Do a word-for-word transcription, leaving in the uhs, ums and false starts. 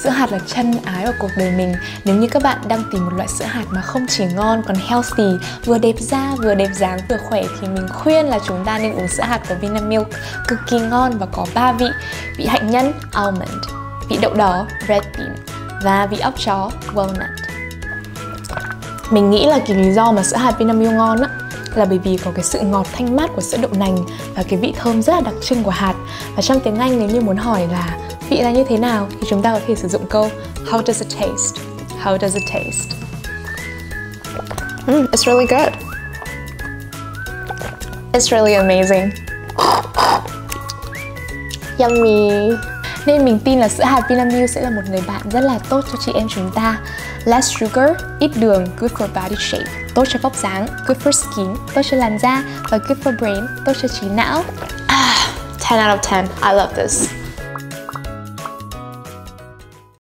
sữa hạt là chân ái của cuộc đời mình. Nếu như các bạn đang tìm một loại sữa hạt mà không chỉ ngon còn healthy, vừa đẹp da, vừa đẹp dáng, vừa khỏe, thì mình khuyên là chúng ta nên uống sữa hạt của Vinamilk. Cực kỳ ngon và có ba vị: vị hạnh nhân almond, vị đậu đỏ red bean và vị óc chó walnut. Mình nghĩ là cái lý do mà sữa hạt Vinamilk ngon á là bởi vì có cái sự ngọt thanh mát của sữa đậu nành và cái vị thơm rất là đặc trưng của hạt. Và trong tiếng Anh nếu như muốn hỏi là vị là như thế nào thì chúng ta có thể sử dụng câu How does it taste? How does it taste? Mm, it's really good. It's really amazing. Yummy. Nên mình tin là sữa hạt Vinamilk sẽ là một người bạn rất là tốt cho chị em chúng ta. Less sugar, ít đường, good for body shape, tốt cho vóc dáng, good for skin, tốt cho làn da, và good for brain, tốt cho trí não. Ah, ten out of ten. I love this.